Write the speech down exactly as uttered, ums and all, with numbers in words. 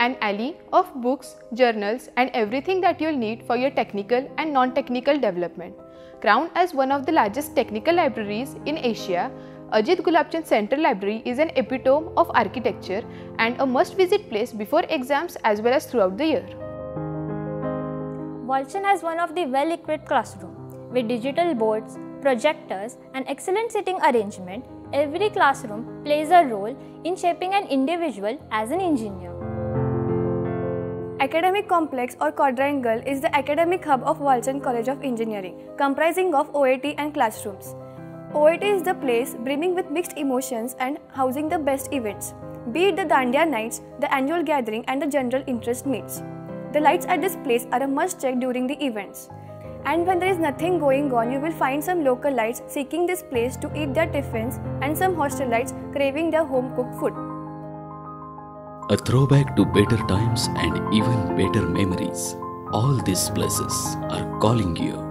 an alley of books, journals and everything that you'll need for your technical and non-technical development. Crowned as one of the largest technical libraries in Asia, Ajit Gulabchand Central Library is an epitome of architecture and a must-visit place before exams as well as throughout the year. Walchand has one of the well-equipped classrooms. With digital boards, projectors and excellent seating arrangement, every classroom plays a role in shaping an individual as an engineer. Academic Complex or Quadrangle is the academic hub of Walchand College of Engineering, comprising of O A T and classrooms. O A T is the place brimming with mixed emotions and housing the best events, be it the Dandiya nights, the annual gathering and the general interest meets. The lights at this place are a must check during the events. And when there is nothing going on, you will find some local lights seeking this place to eat their tiffins and some hostelites craving their home-cooked food. A throwback to better times and even better memories. All these places are calling you.